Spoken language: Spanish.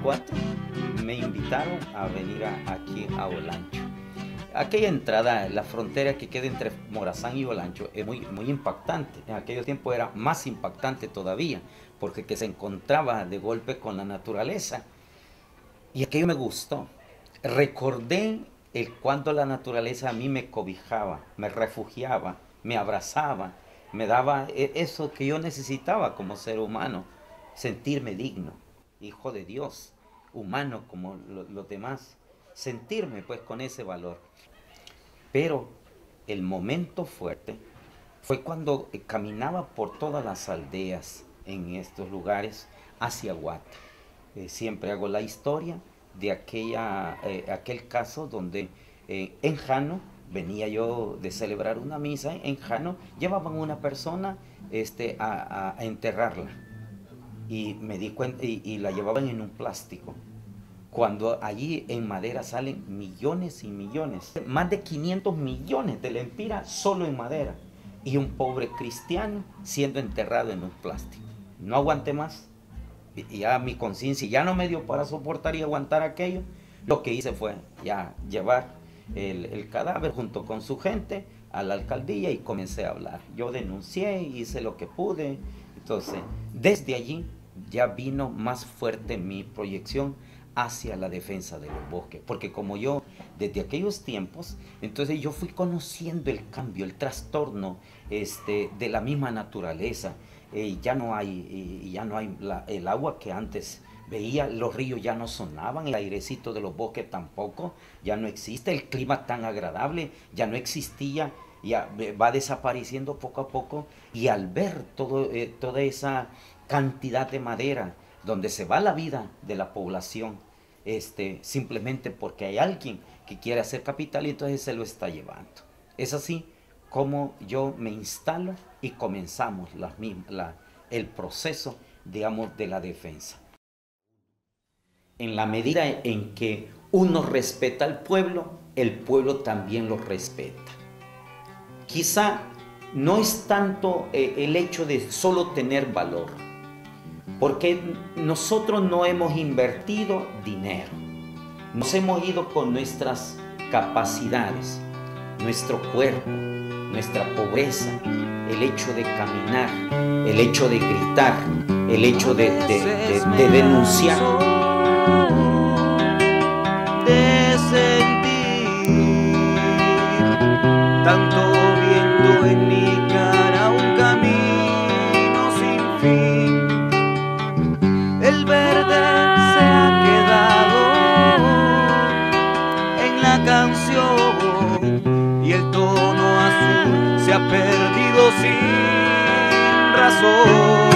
94 me invitaron a venir aquí a Olancho. Aquella entrada, la frontera que queda entre Morazán y Olancho es muy impactante. En aquel tiempo era más impactante todavía, porque que se encontraba de golpe con la naturaleza. Y aquello me gustó. Recordé cuando la naturaleza a mí me cobijaba, me refugiaba, me abrazaba, me daba eso que yo necesitaba como ser humano, sentirme digno, hijo de Dios, humano como los demás, sentirme pues con ese valor. Pero el momento fuerte fue cuando caminaba por todas las aldeas en estos lugares hacia Guate. Siempre hago la historia de aquel caso donde en Jano, venía yo de celebrar una misa en Jano, llevaban una persona a enterrarla y me di cuenta y la llevaban en un plástico. Cuando allí en madera salen millones y millones, más de 500 millones de lempiras solo en madera, y un pobre cristiano siendo enterrado en un plástico. No aguanté más, y ya mi conciencia ya no me dio para soportar y aguantar aquello. Lo que hice fue ya llevar el cadáver junto con su gente a la alcaldía y comencé a hablar. Yo denuncié, hice lo que pude. Entonces, desde allí ya vino más fuerte mi proyección hacia la defensa de los bosques, porque como yo desde aquellos tiempos, entonces yo fui conociendo el cambio, el trastorno de la misma naturaleza. Ya no hay el agua que antes veía, los ríos ya no sonaban, el airecito de los bosques tampoco, ya no existe, el clima tan agradable ya no existía, ya va desapareciendo poco a poco, y al ver toda esa cantidad de madera, donde se va la vida de la población, simplemente porque hay alguien que quiere hacer capital y entonces se lo está llevando. Es así como yo me instalo y comenzamos el proceso, digamos, de la defensa. En la medida en que uno respeta al pueblo, el pueblo también lo respeta. Quizá no es tanto el hecho de solo tener valor, porque nosotros no hemos invertido dinero, nos hemos ido con nuestras capacidades, nuestro cuerpo, nuestra pobreza, el hecho de caminar, el hecho de gritar, el hecho de denunciar. De sentir tanto viento en mi cara, un camino sin fin. El verde se ha quedado en la canción y el tono azul se ha perdido sin razón.